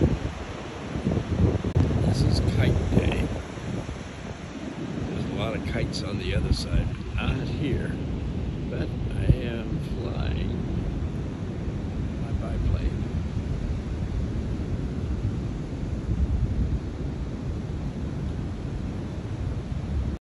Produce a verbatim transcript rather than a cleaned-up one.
This is kite day. There's a lot of kites on the other side, not here. But I have